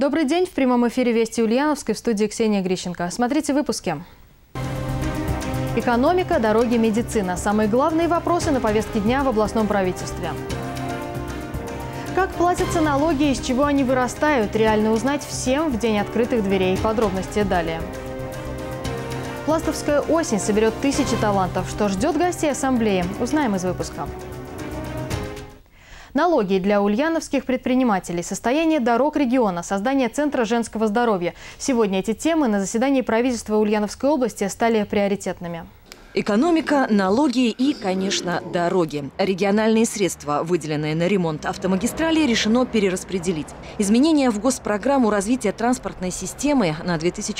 Добрый день. В прямом эфире «Вести Ульяновской» в студии Ксения Грищенко. Смотрите выпуски. Экономика, дороги, медицина. Самые главные вопросы на повестке дня в областном правительстве. Как платятся налоги и из чего они вырастают? Реально узнать всем в день открытых дверей. Подробности далее. Пластовская осень соберет тысячи талантов. Что ждет гостей ассамблеи? Узнаем из выпуска. Налоги для ульяновских предпринимателей, состояние дорог региона, создание Центра женского здоровья. Сегодня эти темы на заседании правительства Ульяновской области стали приоритетными. Экономика, налоги и, конечно, дороги. Региональные средства, выделенные на ремонт автомагистралей, решено перераспределить. Изменения в госпрограмму развития транспортной системы на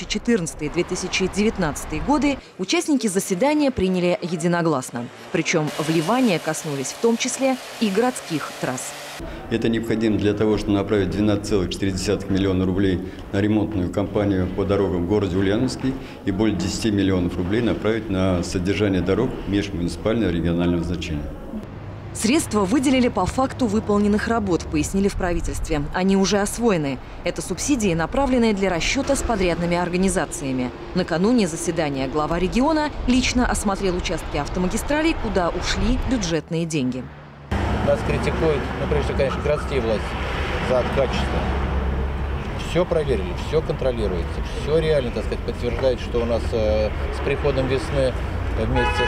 2014-2019 годы участники заседания приняли единогласно. Причем вливания коснулись в том числе и городских трасс. Это необходимо для того, чтобы направить 12,4 миллиона рублей на ремонтную кампанию по дорогам в городе Ульяновске и более 10 миллионов рублей направить на содержание дорог межмуниципального регионального значения. Средства выделили по факту выполненных работ, пояснили в правительстве. Они уже освоены. Это субсидии, направленные для расчета с подрядными организациями. Накануне заседания глава региона лично осмотрел участки автомагистралей, куда ушли бюджетные деньги. Нас критикуют, прежде всего, конечно, городские власти за качество. Все проверили, все контролируется, все реально, так сказать, подтверждает, что у нас с приходом весны вместе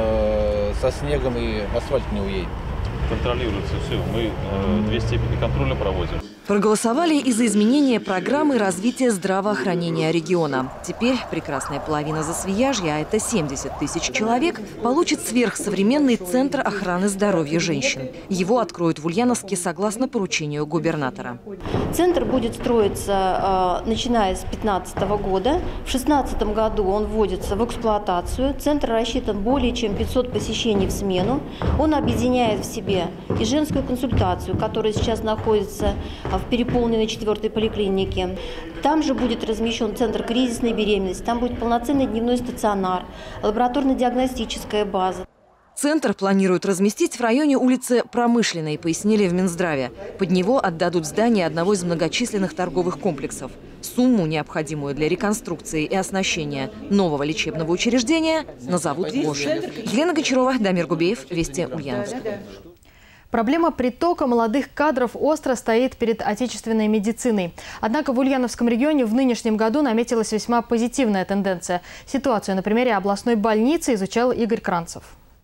со снегом и асфальт не уедет. Контролируется все. Мы 2 степени контроля проводим. Проголосовали и за изменение программы развития здравоохранения региона. Теперь прекрасная половина Засвияжья, а это 70 тысяч человек, получит сверхсовременный центр охраны здоровья женщин. Его откроют в Ульяновске согласно поручению губернатора. Центр будет строиться начиная с 2015 года. В 2016 году он вводится в эксплуатацию. Центр рассчитан более чем 500 посещений в смену. Он объединяет в себе и женскую консультацию, которая сейчас находится в переполненной 4-й поликлинике. Там же будет размещен центр кризисной беременности, там будет полноценный дневной стационар, лабораторно-диагностическая база. Центр планируют разместить в районе улицы Промышленной, пояснили в Минздраве. Под него отдадут здание одного из многочисленных торговых комплексов. Сумму, необходимую для реконструкции и оснащения нового лечебного учреждения, назовут позже. Елена Гончарова, Дамир Губеев, Вести Ульяновск. Проблема притока молодых кадров остро стоит перед отечественной медициной. Однако в Ульяновском регионе в нынешнем году наметилась весьма позитивная тенденция. Ситуацию на примере областной больницы изучал Игорь Кранцев.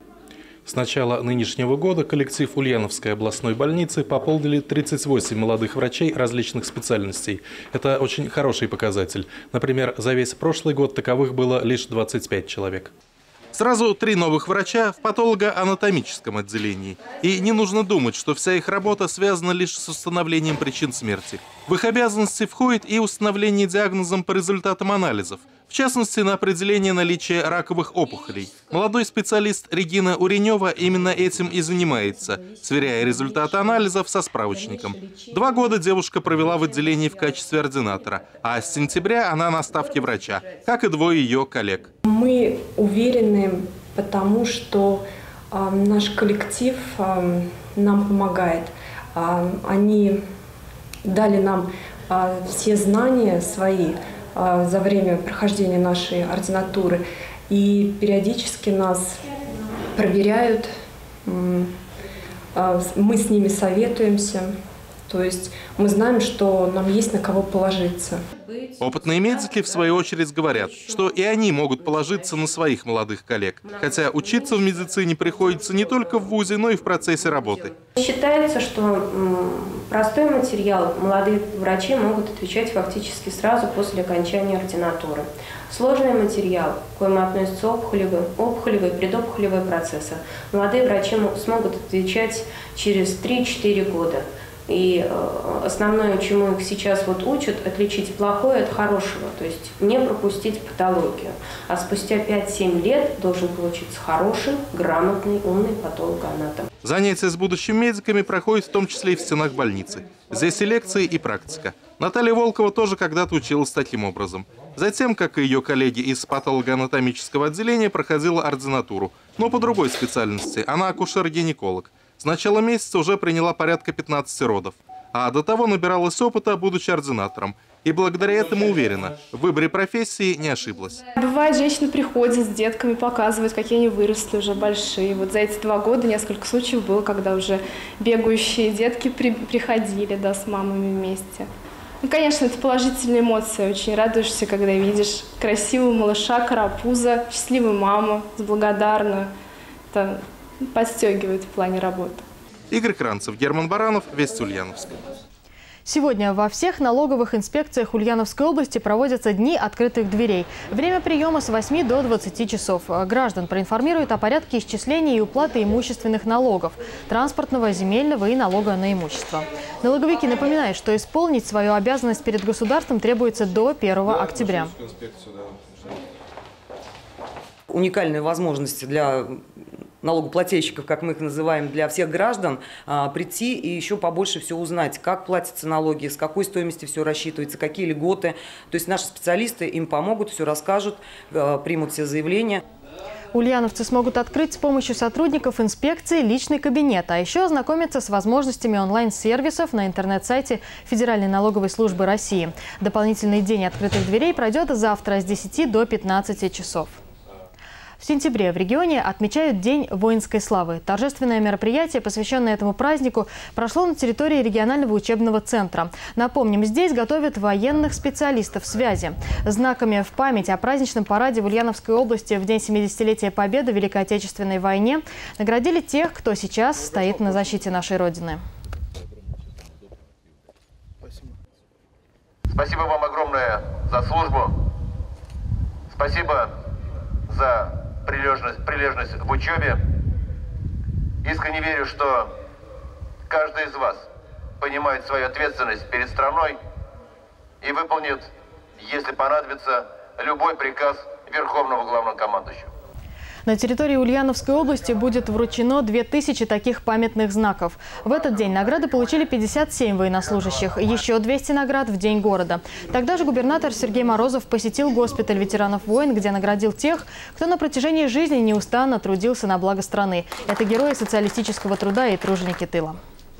С начала нынешнего года коллектив Ульяновской областной больницы пополнили 38 молодых врачей различных специальностей. Это очень хороший показатель. Например, за весь прошлый год таковых было лишь 25 человек. Сразу 3 новых врача в патологоанатомическом отделении. И не нужно думать, что вся их работа связана лишь с установлением причин смерти. В их обязанности входит и установление диагнозом по результатам анализов. В частности, на определение наличия раковых опухолей. Молодой специалист Регина Уренева именно этим и занимается, сверяя результаты анализов со справочником. 2 года девушка провела в отделении в качестве ординатора, а с сентября она на ставке врача, как и 2 ее коллег. Мы уверены, потому что наш коллектив нам помогает. Они дали нам все знания свои за время прохождения нашей ординатуры. И периодически нас проверяют, мы с ними советуемся. То есть мы знаем, что нам есть на кого положиться. Опытные медики, в свою очередь, говорят, что и они могут положиться на своих молодых коллег. Хотя учиться в медицине приходится не только в вузе, но и в процессе работы. Считается, что простой материал молодые врачи могут отвечать фактически сразу после окончания ординатуры. Сложный материал, к коему относятся опухолевые, предопухолевые процессы, молодые врачи смогут отвечать через 3-4 года. И основное, чему их сейчас учат, отличить плохое от хорошего, то есть не пропустить патологию. А спустя 5-7 лет должен получиться хороший, грамотный, умный патологоанатом. Занятия с будущими медиками проходят в том числе и в стенах больницы. Здесь и лекции, и практика. Наталья Волкова тоже когда-то училась таким образом. Затем, как и ее коллеги из патологоанатомического отделения, проходила ординатуру, но по другой специальности. Она акушер-гинеколог. С начала месяца уже приняла порядка 15 родов. А до того набиралась опыта, будучи ординатором. И благодаря этому уверена, в выборе профессии не ошиблась. Бывает, женщины приходят с детками, показывают, какие они выросли, уже большие. Вот за эти 2 года несколько случаев было, когда уже бегающие детки приходили, да, с мамами вместе. Ну, конечно, это положительные эмоции. Очень радуешься, когда видишь красивого малыша, карапуза, счастливую маму, благодарную. Это подстегивает в плане работы. Игорь Кранцев, Герман Баранов, Вести Ульяновск. Сегодня во всех налоговых инспекциях Ульяновской области проводятся дни открытых дверей. Время приема с 8 до 20 часов. Граждан проинформируют о порядке исчисления и уплаты имущественных налогов – транспортного, земельного и налога на имущество. Налоговики напоминают, что исполнить свою обязанность перед государством требуется до 1 октября. Уникальные возможности для налогоплательщиков, как мы их называем, для всех граждан, прийти и еще побольше все узнать, как платятся налоги, с какой стоимости все рассчитывается, какие льготы. То есть наши специалисты им помогут, все расскажут, примут все заявления. Ульяновцы смогут открыть с помощью сотрудников инспекции личный кабинет, а еще ознакомиться с возможностями онлайн-сервисов на интернет-сайте Федеральной налоговой службы России. Дополнительный день открытых дверей пройдет завтра с 10 до 15 часов. В сентябре в регионе отмечают День воинской славы. Торжественное мероприятие, посвященное этому празднику, прошло на территории регионального учебного центра. Напомним, здесь готовят военных специалистов связи. Знаками в память о праздничном параде в Ульяновской области в день 70-летия Победы в Великой Отечественной войне наградили тех, кто сейчас стоит на защите нашей Родины. Спасибо вам огромное за службу. Спасибо за прилежность в учебе. Искренне верю, что каждый из вас понимает свою ответственность перед страной и выполнит, если понадобится, любой приказ Верховного Главнокомандующего. На территории Ульяновской области будет вручено 2000 таких памятных знаков. В этот день награды получили 57 военнослужащих, еще 200 наград в День города. Тогда же губернатор Сергей Морозов посетил госпиталь ветеранов войн, где наградил тех, кто на протяжении жизни неустанно трудился на благо страны. Это герои социалистического труда и труженики тыла.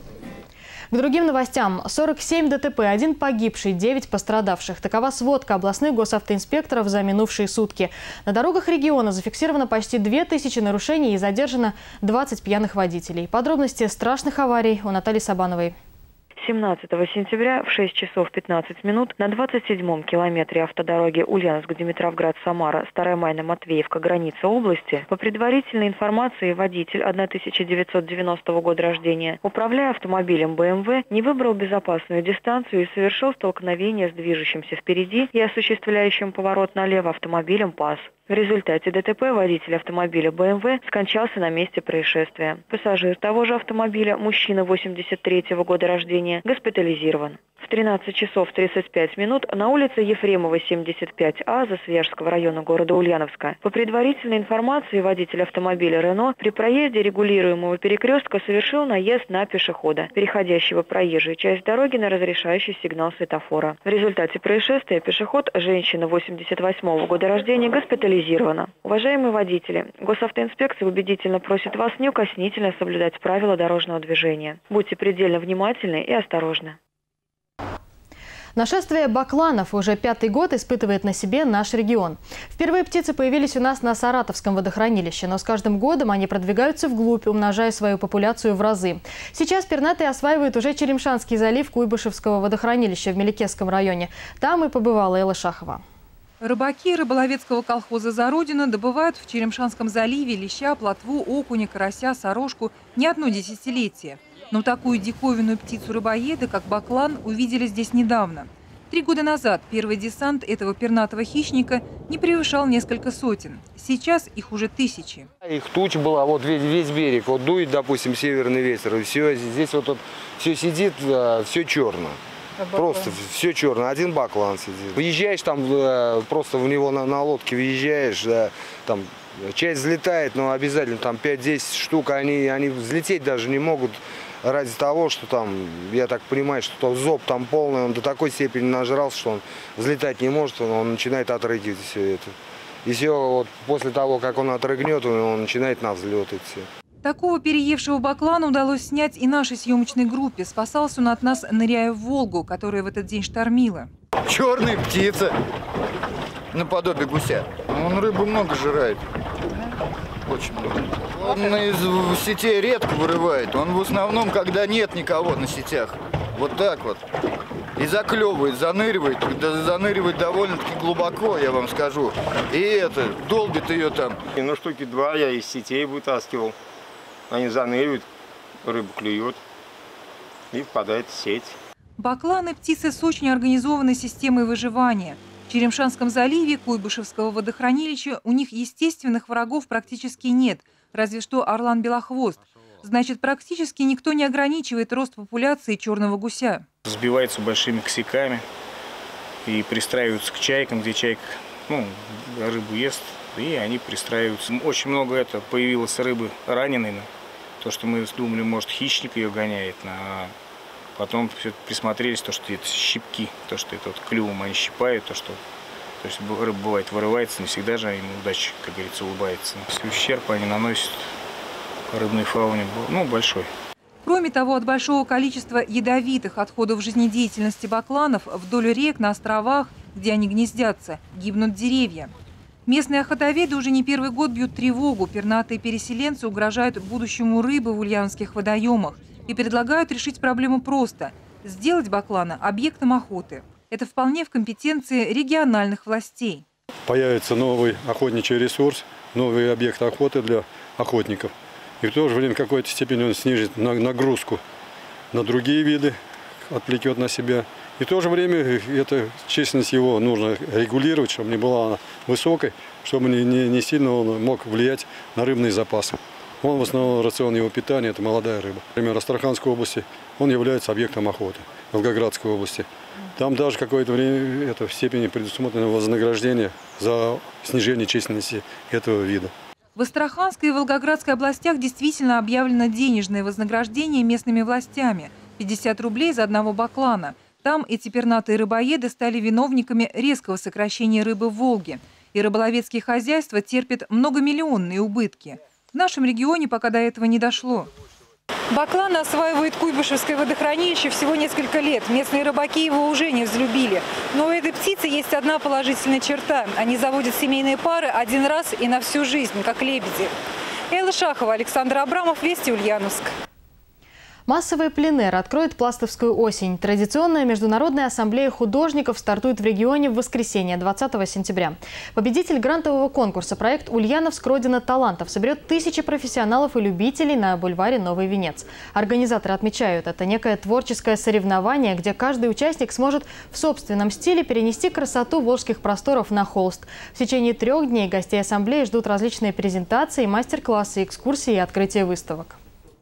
К другим новостям. 47 ДТП, 1 погибший, 9 пострадавших. Такова сводка областных госавтоинспекторов за минувшие сутки. На дорогах региона зафиксировано почти 2000 нарушений и задержано 20 пьяных водителей. Подробности страшных аварий у Натальи Сабановой. 17 сентября в 6 часов 15 минут на 27-м километре автодороги Ульяновск-Димитровград-Самара, Старая Майна-Матвеевка, граница области, по предварительной информации водитель 1990 года рождения, управляя автомобилем БМВ, не выбрал безопасную дистанцию и совершил столкновение с движущимся впереди и осуществляющим поворот налево автомобилем ПАЗ. В результате ДТП водитель автомобиля БМВ скончался на месте происшествия. Пассажир того же автомобиля, мужчина 83-го года рождения, госпитализирован. В 13 часов 35 минут на улице Ефремова, 75А, Засвияжского района города Ульяновска. По предварительной информации, водитель автомобиля «Рено» при проезде регулируемого перекрестка совершил наезд на пешехода, переходящего проезжую часть дороги на разрешающий сигнал светофора. В результате происшествия пешеход, женщина 88-го года рождения, госпитализирована. Уважаемые водители, госавтоинспекция убедительно просит вас неукоснительно соблюдать правила дорожного движения. Будьте предельно внимательны и осторожны. Нашествие бакланов уже 5-й год испытывает на себе наш регион. Впервые птицы появились у нас на Саратовском водохранилище, но с каждым годом они продвигаются вглубь, умножая свою популяцию в разы. Сейчас пернатые осваивают уже Черемшанский залив Куйбышевского водохранилища в Меликесском районе. Там и побывала Элла Шахова. Рыбаки рыболовецкого колхоза «За Родину» добывают в Черемшанском заливе леща, плотву, окуня, карася, сорожку не одно десятилетие. Но такую диковинную птицу-рыбоеда, как баклан, увидели здесь недавно. 3 года назад первый десант этого пернатого хищника не превышал несколько сотен. Сейчас их уже тысячи. Их туч была, вот весь берег, вот дует, допустим, северный ветер, и все, здесь вот все сидит, все черно. Просто все черно, один баклан сидит. Выезжаешь там, просто в него на лодке въезжаешь, да, там часть взлетает, но обязательно там 5-10 штук, они взлететь даже не могут. Ради того, что там, я так понимаю, что зоб там полный, он до такой степени нажрался, что он взлетать не может, он начинает отрыгивать все это. И все, вот после того, как он отрыгнет, он начинает на взлет идти. Такого переевшего баклана удалось снять и нашей съемочной группе. Спасался он от нас, ныряя в Волгу, которая в этот день штормила. Черная птица, наподобие гуся. Он рыбу много жирает. Очень много. Он из сетей редко вырывает. Он в основном, когда нет никого на сетях. Вот так вот. И заклевывает, заныривает. Заныривает довольно-таки глубоко, я вам скажу. И долбит ее там. Ну, штуки 2 я из сетей вытаскивал. Они заныривают, рыба клюет и впадает в сеть. Бакланы – птицы с очень организованной системой выживания. В Черемшанском заливе Куйбышевского водохранилища у них естественных врагов практически нет, разве что орлан-белохвост. Значит, практически никто не ограничивает рост популяции черного гуся. Сбиваются большими косяками и пристраиваются к чайкам, где чайка рыбу ест, и они пристраиваются. Очень много появилось рыбы раненой. То, что мы думали, может, хищник ее гоняет, а потом присмотрелись, то, что это щипки, то, что это клювом они щипают, то есть рыба бывает вырывается, не всегда же им удача, как говорится, улыбается. Если ущерб они наносят рыбной фауне, большой. Кроме того, от большого количества ядовитых отходов жизнедеятельности бакланов вдоль рек, на островах, где они гнездятся, гибнут деревья. Местные охотоведы уже не первый год бьют тревогу. Пернатые переселенцы угрожают будущему рыбы в ульяновских водоемах и предлагают решить проблему просто – сделать баклана объектом охоты. Это вполне в компетенции региональных властей. Появится новый охотничий ресурс, новый объект охоты для охотников. И в то же время в какой-то степени он снизит нагрузку на другие виды, отвлекет на себя. И в то же время эта численность его нужно регулировать, чтобы не была она высокой, чтобы не сильно он мог влиять на рыбные запасы. Он в основном рацион его питания – это молодая рыба. Например, Астраханской области он является объектом охоты, Волгоградской области. Там даже какое-то время в степени предусмотрено вознаграждение за снижение численности этого вида. В Астраханской и Волгоградской областях действительно объявлено денежное вознаграждение местными властями – 50 рублей за одного баклана. Там эти пернатые рыбоеды стали виновниками резкого сокращения рыбы в Волге. И рыболовецкие хозяйства терпят многомиллионные убытки. В нашем регионе пока до этого не дошло. Баклан осваивает Куйбышевское водохранилище всего несколько лет. Местные рыбаки его уже не взлюбили. Но у этой птицы есть одна положительная черта. Они заводят семейные пары один раз и на всю жизнь, как лебеди. Элла Шахова, Александр Абрамов, Вести, Ульяновск. Массовый пленэр откроет Пластовскую осень. Традиционная международная ассамблея художников стартует в регионе в воскресенье, 20 сентября. Победитель грантового конкурса проект «Ульяновск. Родина талантов» соберет тысячи профессионалов и любителей на бульваре Новый Венец. Организаторы отмечают, это некое творческое соревнование, где каждый участник сможет в собственном стиле перенести красоту волжских просторов на холст. В течение 3 дней гостей ассамблеи ждут различные презентации, мастер-классы, экскурсии и открытие выставок.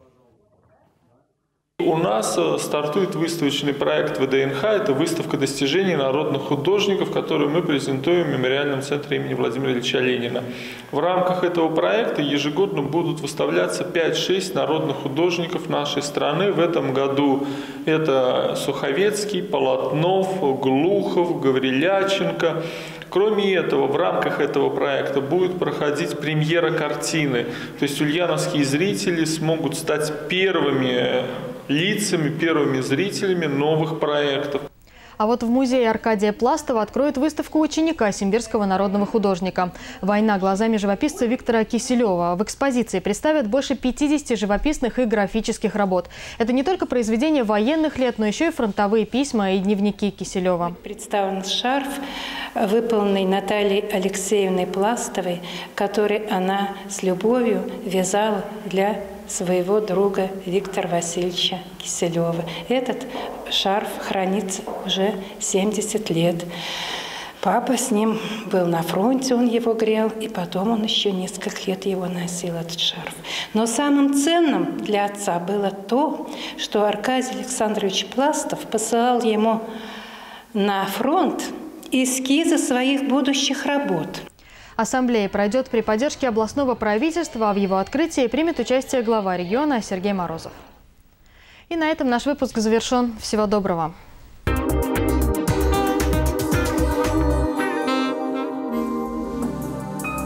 У нас стартует выставочный проект ВДНХ. Это выставка достижений народных художников, которую мы презентуем в мемориальном центре имени Владимира Ильича Ленина. В рамках этого проекта ежегодно будут выставляться 5-6 народных художников нашей страны. В этом году это Суховецкий, Полотнов, Глухов, Гавриляченко. Кроме этого, в рамках этого проекта будет проходить премьера картины. То есть ульяновские зрители смогут стать первыми лицами, первыми зрителями новых проектов. А вот в музее Аркадия Пластова откроют выставку ученика симбирского народного художника. «Война глазами живописца» Виктора Киселева. В экспозиции представят больше 50 живописных и графических работ. Это не только произведения военных лет, но еще и фронтовые письма и дневники Киселева. Представлен шарф, выполненный Натальей Алексеевной Пластовой, который она с любовью вязала для своего друга Виктора Васильевича Киселева. Этот шарф хранится уже 70 лет. Папа с ним был на фронте, он его грел, и потом он еще несколько лет его носил, этот шарф. Но самым ценным для отца было то, что Аркадий Александрович Пластов посылал ему на фронт эскизы своих будущих работ. Ассамблея пройдет при поддержке областного правительства, а в его открытии примет участие глава региона Сергей Морозов. И на этом наш выпуск завершен. Всего доброго.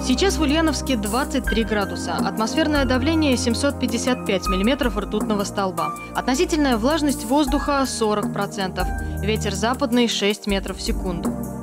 Сейчас в Ульяновске 23 градуса. Атмосферное давление 755 миллиметров ртутного столба. Относительная влажность воздуха 40%. Ветер западный 6 метров в секунду.